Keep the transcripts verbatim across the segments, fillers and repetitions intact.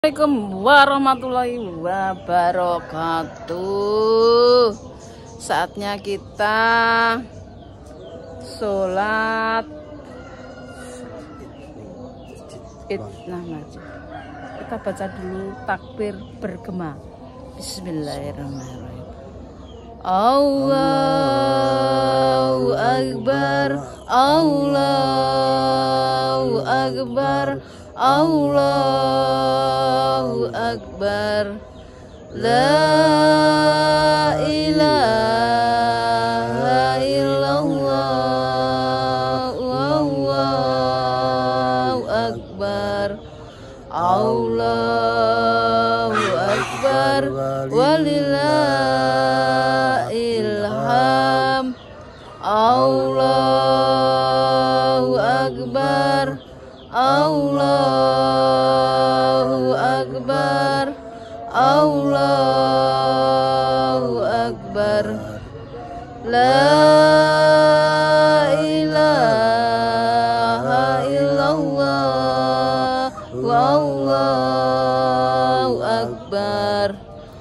Assalamualaikum warahmatullahi wabarakatuh. Saatnya kita sholat id. Nah, kita baca dulu takbir bergema. Bismillahirrahmanirrahim. Allahu Akbar, Allahu Akbar, Allahu Akbar, la ilaha illallah, Allahu Akbar, Allahu Akbar, walillahil hamd, Allahu Akbar, Allahu Akbar, Allahu Akbar, la ilaha illallah, wallahu akbar,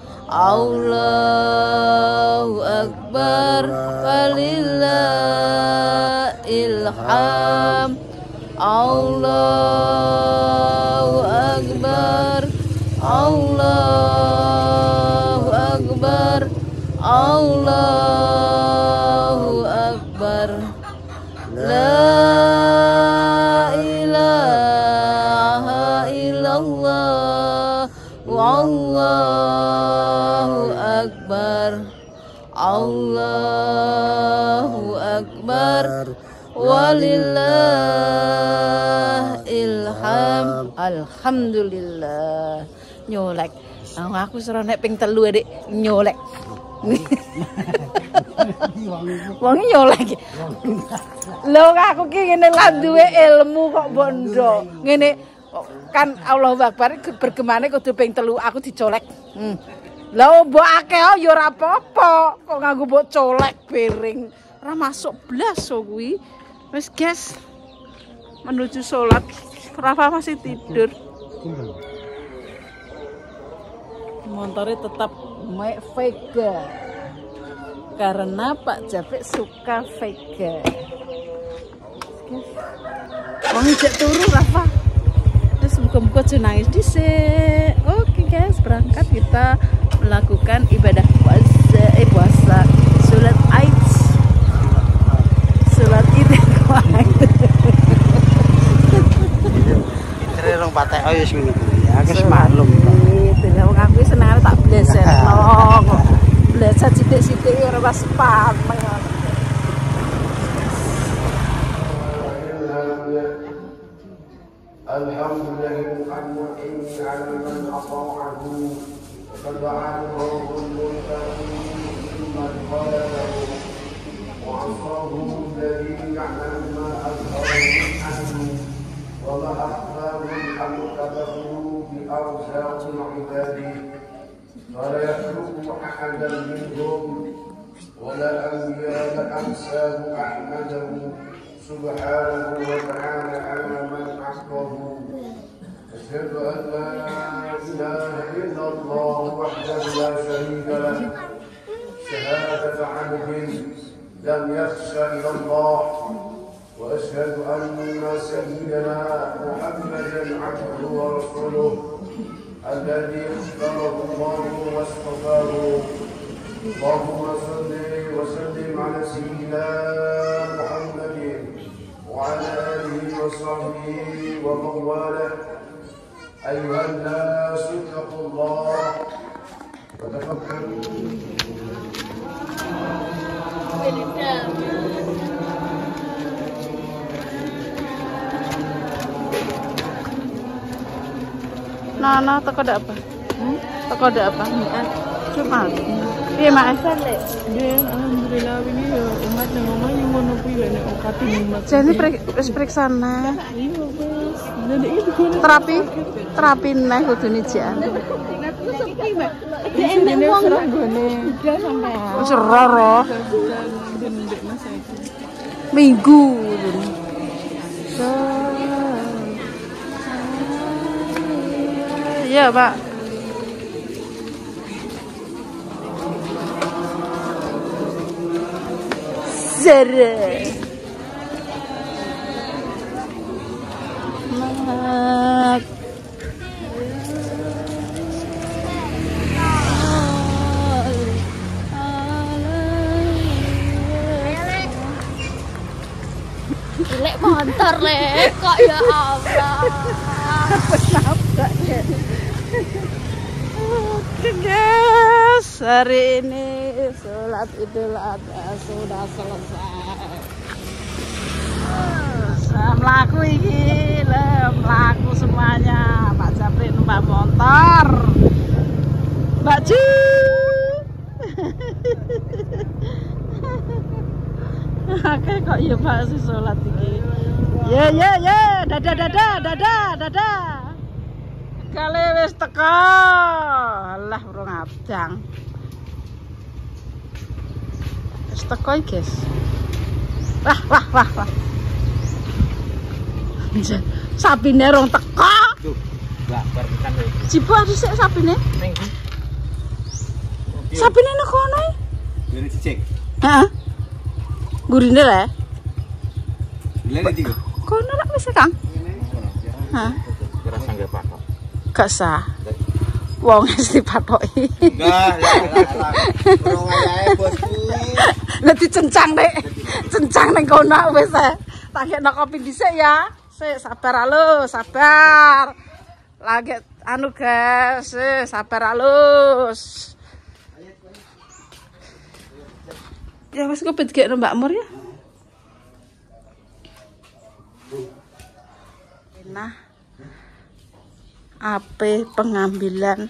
Allahu akbar, walillahil hamd, Allahu Akbar, Allahu Akbar, Allahu Akbar, la ilaha illallah, wallahu akbar, Allahu Akbar, walillahil hamd. Alhamdulillah. Nyolek. Nah, aku suruh nek ping telu Dik, nyolek. Wong nyolek. Lho aku ki ngene lan duwe ilmu kok bondo. Ngene kan Allahu Akbar bergemane kudu ping telu, aku dicolek. Hmm. Lah mbok akeh ya ora apa-apa, kok nganggo mbok colek piring. Ora masuk blas kok kuwi. Wes guys, menuju sholat. Rafa masih tidur. Motornya tetap make Vega karena Pak Japik suka Vega. Wong ijek turu Rafa. Terus muka-muka nangis dhisik. Oke guys, berangkat kita melakukan ibadah puasa, eh puasa, sholat Id. Sholat Id. Rong patek oh ya seminggu ya wis malum itu lha wong aku senengane tak bleser kok bleser sithik-sithik ora pas pameng. Alhamdulillah muhammadin ala man ata'ahu wa da'ahu kullu man qala wa asahu alladhi ya'lamu ma azharu وما أخفاه المكتبه بأرزاق عباده فلا يخلق أحدا منهم ولا أنبياء أمثال أحمده سبحانه وتعالى على من أحبه أشهد أن لا إله إلا الله وحده لا شريك له شهادة عبد لم يخش إلى الله وأشهد أن سيدنا محمدا عبده ورسوله الذي اختاره الله واصطفاه. اللهم صل وسلم على سيدنا محمد وعلى آله وصحبه ومن والاه. أيها الناس اتقوا الله وتفكروا. Nana teko ada apa? Hmm? Teko ada apa? Cuma. Iya Mas. Dia alhamdulillah ini ya umat yang ngomong yang ngono kuwi nek okati umat. Jadi wis periksana. Iya, Mas. Dan itu kan Terapi terapi neh kudu nijikan. dia enak wong gone. Udah sampai. Wis roro. Ndek Mas iki. Minggu. Iya, Pak. Zere. Mak. Lek motor lek kok ya Allah. Nabrak ya. Oke guys, hari ini sholat Idul Adha sudah selesai. Saya melaku ini, melaku semuanya. Pak Japri numpak motor, Mbak Ju. Oke kok ya Pak si sholat ini. Ya ya ya, dadah dadah dadah dadah. Kali wis teko. Alah urung abang. Wis teko iki, guys. Wah wah wah wah. Sapine rong teko. Tuh, lah bar tekan lho. Jipo dhisik sapine. Ning ndi? Sapine nang kono. Ngene cicik. Heeh. Gurine le. Lha ndi kok? Kono lak wis Kang. Hah. Kira sangge patok. Gak sah. Wong wis dipatoki. Enggak, lah. Ora wayahe bosku. Lah dicencang nek. Cencang ning kono wis e. Tak gekno kopi dhisik ya. Sik sabar alo, sabar. Lagi anu guys, eh, sabar alus. Ya wis kopi digekno Mbak Mur ya. Nah, ape pengambilan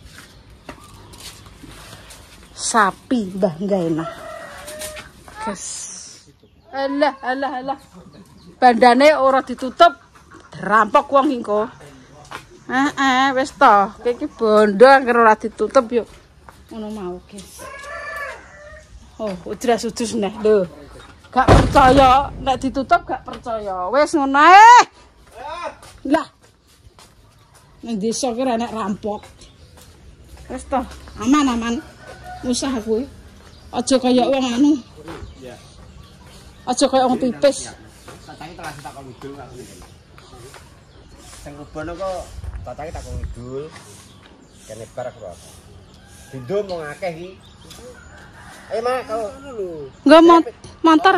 sapi Mbah Gaena. Guys. Alah, alah, alah. Bandane ora ditutup, derampok wong engko. Heeh, wis to. Iki bondo anggere ora ditutup yo. Ngono mau, guys. Oh, udras-udus neh lho. Gak percaya, nek ditutup gak percaya. Wis ngono ae. Lah. Nang desa ki ora nek rampok. Wis to, aman-aman. Usah kuwi. Aja kaya wong anu. Iya. Aja kaya wong pipis. Tatange telah tak kok ngidul kok. Sing rubone kok tatange tak kok ngidul. Kene bar kok. Dindo mung akeh iki. Ayo Mak, kau dulu. Enggak mau motor.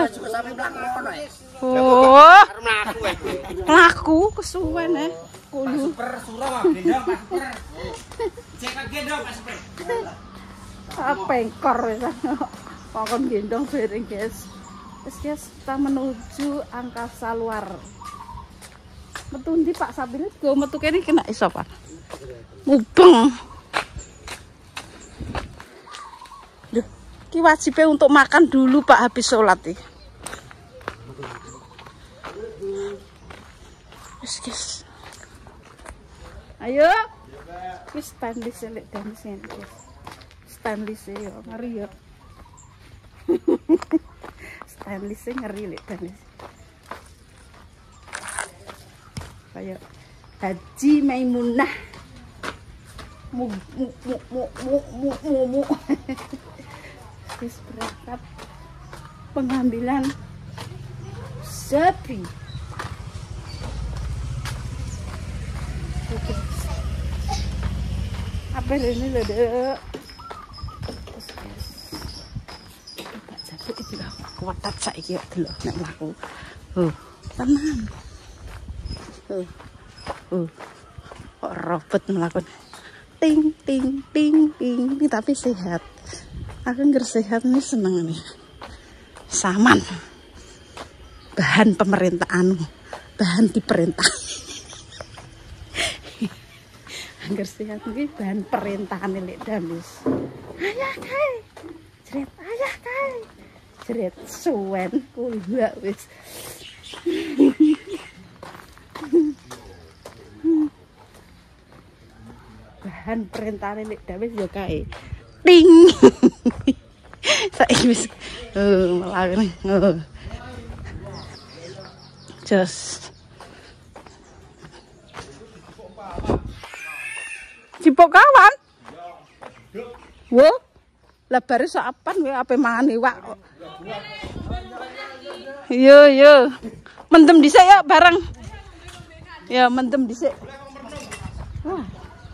Oh. Laku kesuwen eh. Kudu. Per surah gendong Pak Super. Cek gendong Pak Super. Apa engkor wis. Pokon gendong bareng, guys. Wis guys, kita menuju angkasa luar. Metu ndi Pak Sapine? Go metu kene kena iso, Pak. Mubeng. Duh, iki wajibnya untuk makan dulu Pak habis sholat iki. Wis guys. Ayo. Wis standis lek dansen, guys. Standis yo, ngeri yo. Standis ngeri lek dansen. Ayo. Haji Maimunah. Mu mu mu mu mu mu mu. mu. Wis berangkat pengambilan sapi. Apa ini lho, Dek? Pak Jabu iki lho, kuwatat saiki kok delok nek mlaku. Oh, tenang. Oh. Oh. Kok robot mlaku. Ting ting ting ting, tapi sehat. Aku nggak sehat nih, seneng nih. Saman. Bahan pemerintahan, bahan diperintah. Angger sehat nih, bahan perintahan lek damis. Ayah kai, jeret ayah kai, jeret suwen kuliah wis. Bahan perintahan lek damis yo kae. Ting. Saiki wis oh malah oh. Just jupuk kawan. Wo. Lah bare sapan kowe ape mangan iwak. Yo yo. Mendem dhisik ya bareng. Ya mendem dhisik. Wah.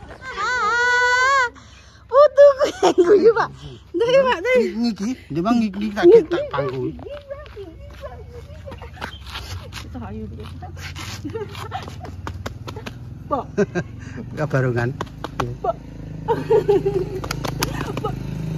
Putu guyu Pak. Ndek Pak, ndek. Ngiki, ndek bang ngiki tak tak pangku. Kita ayo. Pak. Kabarungan. Pak. Pak.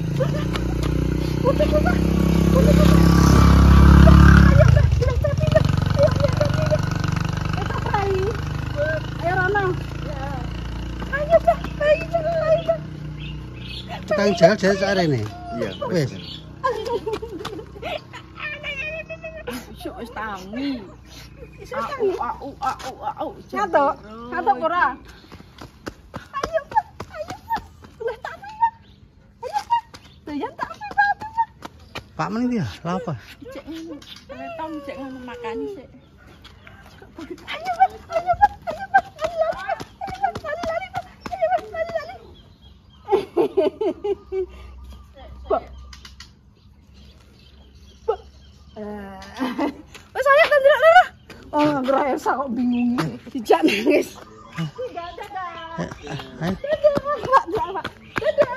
Putu Pak. Putu Pak. Ayo Mbak, kita tapi Mbak. Ayo biar kami. Kita prai. Ayo Rono. Ya. Ayo Mbak, ayo ayo. Tukang jagal-jagal sak arene. Iya. Wis. Syuk wis tangi. Au au au au. Ngatok, ngatok ora? Ayo Pak, ayo Pak. Lah tangi Pak. Ayo Pak. Doyan tak apa Pak. Pak men iki ya, lha apa? Cek retong cek ngono makan sik. Ayo Pak, ayo Pak, ayo Pak. Ayo Pak, ayo Pak, lari Pak. Ayo Pak, lari lari. Pak. Pak. Eh. Wes ayo kan ndelok lho. Oh, ngger Elsa kok bingung. Dijak nangis. Dadah. Ayo. Pak, Pak. Dadah.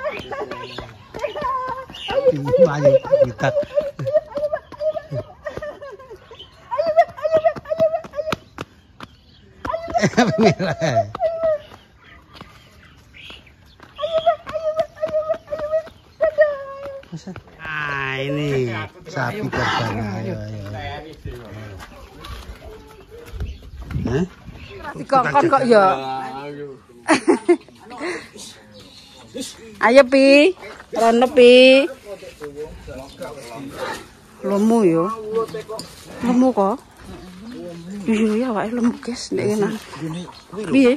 Ayo, ayo kita. Ayo Pak, ayo Pak, ayo Pak, ayo. Merah. Ah ini sapi korban. Ayo ayo. Hah? Dikongkon kok ya. Ayo Pi. Rono Pi. Lemu yo. Lemu kok. Iya ya wae lemu guys nek ngene. Piye?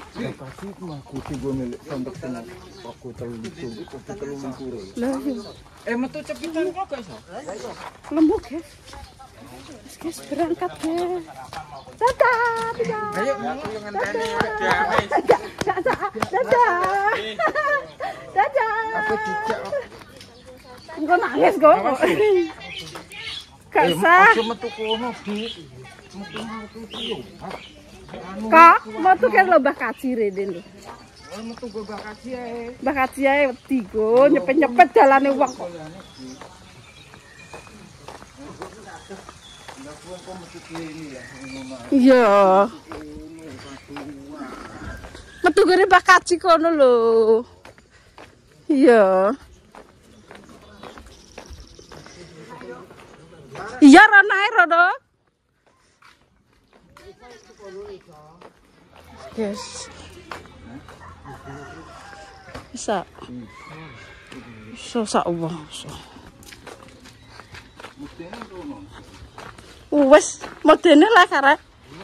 Lah yo. Eh metu cepitan kok gak iso. Lemu guys. Guys berangkat guys. Dadah, dadah. Ayo yo ngenteni damai. Dadah, dadah. Dadah. Aku dijak kok. Engko nangis kok. Gak sah. Aja metu kono, Dik. Metu metu yo. Kak, metu kan lho Mbah Kaji rene lho. Oh metu go Mbah Kaji ae. Mbah Kaji ae wedi go nyepet-nyepet dalane wong kok. Iya. Metu gere Mbah Kaji kono lho. Iya. Iya Rono ae Rono. Yes. Bisa. So sak wong so. Wes, modene lah karek.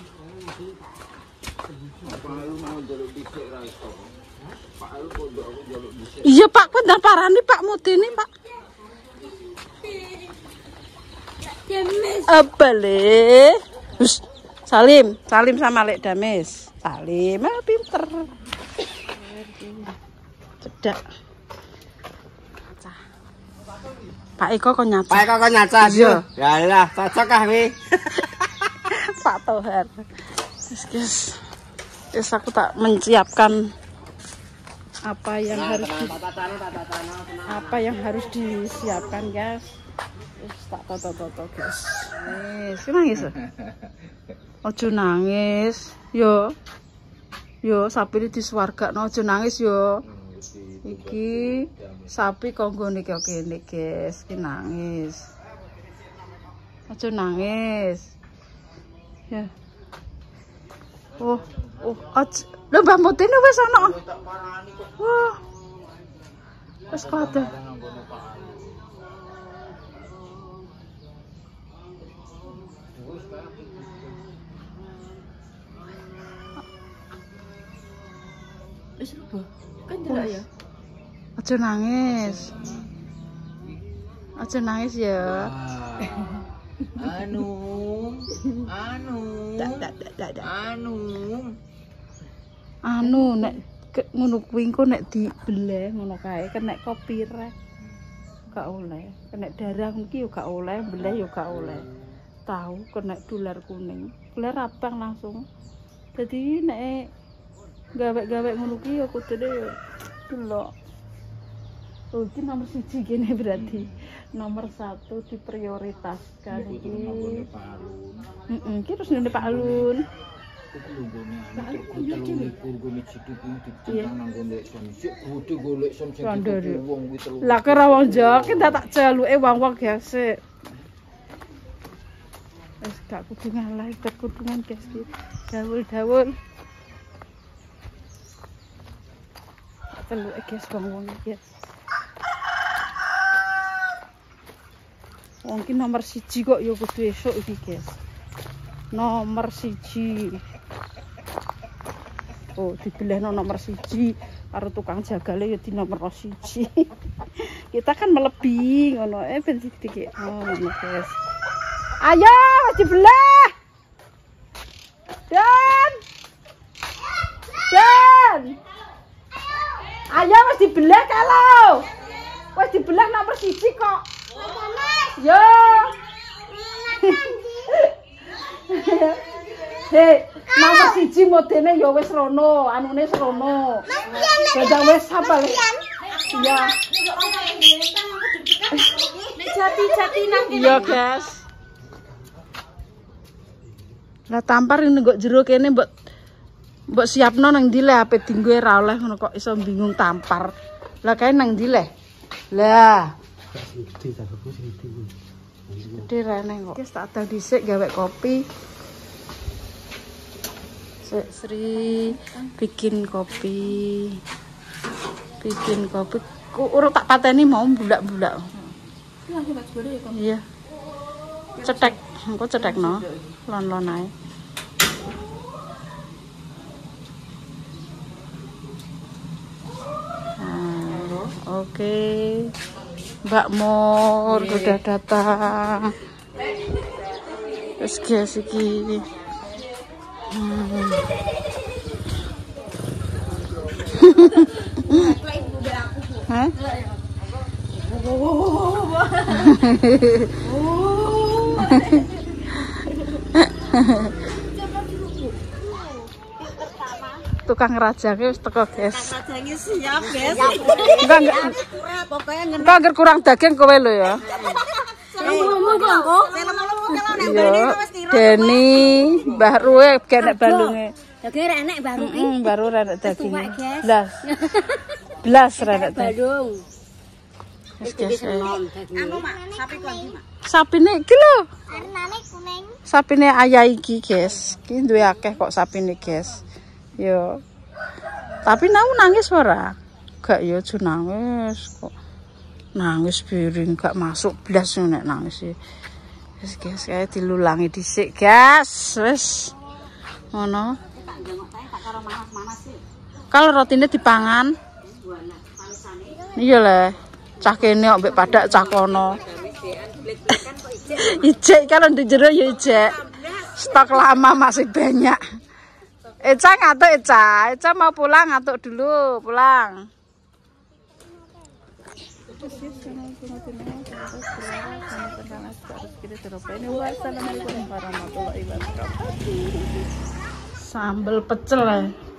Iya Pak, kok ndang parani Pak modene Pak. Apa le? Hus, Salim, Salim sama Lek Dames. Salim, ah pinter. Cedak. Pak Eko kok nyata. Pak Eko kok nyata yo. Ya lah, cocok ah wi. Pak Tohar. Guys, guys. Guys, aku tak menciapkan apa yang harus di, apa yang harus disiapkan guys. Wis tak toto-toto guys. Wis, nangis. Ojo nangis. Yo. Yo, sapi di swargakno ojo nangis yo. Iki sapi kanggo niki kene guys, iki nangis. Aja nangis. Ya. Oh, oh, aja. Lho Mbah Mutine wis ana. Wah. Wis kate. Wis rubuh. Kan delok ya. Aja nangis. Aja nangis ya. Anu, anu, Dak dak dak dak. anu. Anu nek ngono kuwi engko nek dibeleh ngono kae kena copyright. Gak oleh. Kena darah iki yo gak oleh, beleh yo gak oleh. Tahu kena dolar kuning. Dolar abang langsung. Jadi nek gawe-gawe ngono ki yo kudune yo delok. Oh, ini nomor siji gini berarti nomor satu diprioritaskan iki. Heeh, iki terus nang Pak Alun. Lah kira wong Jawa ki tak jaluke wong-wong gesek. Wis gak kudu ngalah ikut kudungan guys iki. Dawul-dawul. Teluke guys wong-wong iki. Mungkin nomor siji kok ya kudu esuk iki guys. Nomor siji. Oh, dibelehno nomor siji karo tukang jagale ya di nomor siji. Kita kan melebihi ngono eh ben dikit. Oh, ngono guys. Ayo dibelah. Dan. Dan. Ayo wis dibelah kalau. Wis dibelah nomor siji kok. Yo. Hei, nomor siji modene ya wis rono, anune rono. Beda wis apa le? Iya. Nek jati-jati nang kene. Iya, guys. Lah tampar ini kok jero kene mbok mbok siapno nang ndi le ape dinggo ora oleh ngono kok iso bingung tampar. Lah kae nang ndi le? Lah gede rene kok. Wis tak ada dhisik gawe kopi. Sik Sri bikin kopi. Bikin kopi. Ku urut tak pateni mau bulak-bulak. Iya. Cetek, engko cetekno. Lon-lon ae. Nah, oke. Okay. Mbak Mor sudah datang. Terus guys iki. Hmm. Hah? Tukang raja wis teko, guys. Rajane siap, guys. Enggak enggak. Enggak angger kurang daging kowe lho ya. Iya, Deni, Mbah Ruwe genek Bandunge. Daging rek enek baru iki. Heeh, baru rek daging. Blas. Blas rek daging. Wis guys. Anu Mak, sapi kuwi Mak. Sapine iki lho. Warnane kuning. Sapine ayah iki, guys. Iki duwe akeh kok sapine, guys. Yo. Tapi nang nangis ora? Gak yo aja nangis kok. Nangis piring gak masuk blas nek nangis. Wis guys, kae dilulangi dhisik, guys. Wis. Ngono. Tak njengok tae tak karo manas-manas sih. Kalau rotine dipangan. Iya le. Cah kene kok mbek padak cah kono. Ijek kalau di jero ya ijek. Stok lama masih banyak. Eca ngatuk Eca, Eca mau pulang ngatuk dulu, pulang. Sambal pecel ya.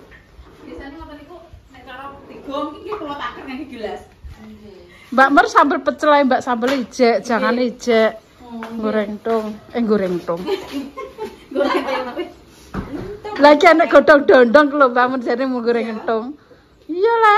Mbak Mer sambal pecel ya Mbak, sambal ijek, jangan ijek. Goreng tong, eh goreng tong. Goreng tong. Lagi anak godong dondong kalau bangun jadi mau goreng entong. Iyalah.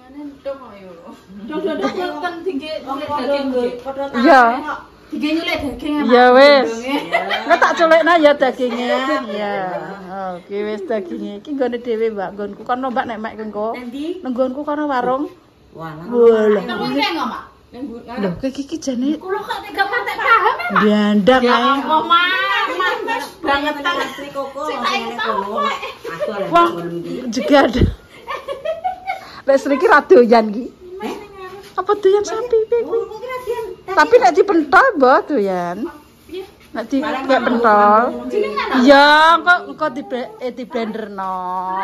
Iya. Ya wes. Nggak tak colekna ya dagingnya. Ya. Oke wes dagingnya. Iki nggone dhewe Mbak. Nggonku kono Mbak nek mek engko. Nenggonku kono warung. Walah. Lho, kayak iki jane. Kulo kok tidak patek paham ya, Mak. Diandang ae. Kok Mas banget ta istri koko. Wah, juga ada. Lek Sri ki ra doyan ki. Apa doyan sapi iki? Tapi nek dipentol mbok doyan. Nek di kayak pentol. Iya, kok kok di eh, di blenderno.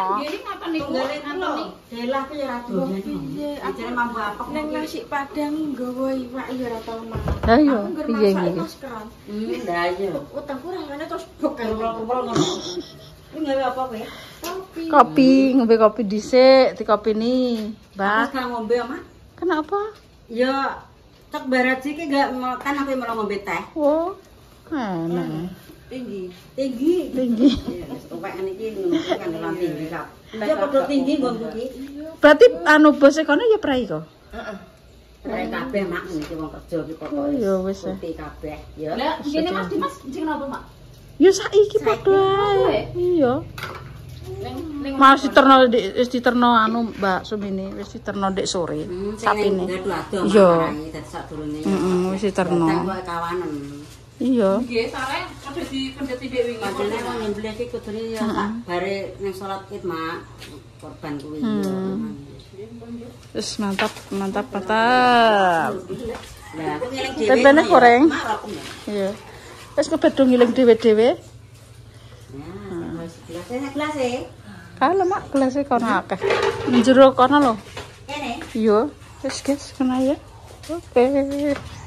Delah ku ya ora doyan. Ajare mampu apa Neng nasi padang nggawa iwak ya ora tau makan. Ha iya, piye iki? Hmm, ndak iya. Utangku rasane terus bek karo Kumpul ngono. Kuwi gawe apa kowe? kopi. Kopi, ngombe kopi dhisik, di kopi ni. Mbak, Aku gak ngombe, Mak. kenapa? Ya cek barat sih ki gak kan aku malah ngombe teh. Oh, enak. Tinggi. Tinggi. Tinggi. Wek niki ngono kan dalam tinggi kap. Ya padha tinggi nggonku ki. Berarti anu bose kono ya prai kok? Heeh. Prai kabeh Mak niki wong kerja ki Oh pokoke. ya wis. Putih kabeh ya. Lah, gini Mas Dimas sing kenapa, Mak? Ya saiki padha ae. Iya. Mas diterno dik wis diterno anu Mbak Sumini, wis diterno dik sore. Sapine. Iya. Dadi sadurunge. Heeh, wis diterno. Kok kawanen. Iya. Nggih, sare padha dipendheti dhek wingi. Padahal wong nyembelih iki kudune ya sak bare ning salat Id, Mak. Korban kuwi ya. Wis mantap, mantap, mantap. Lah, aku ngeling dhewe. Tempene goreng. Mak aku. Iya. Wis kebedo ngiling dhewe-dhewe. Nah, wis gelas gelas e. Kalau mak gelasnya kono akeh. Njero kono lho. Kene. Iya, wis guys, kena ya. Oke.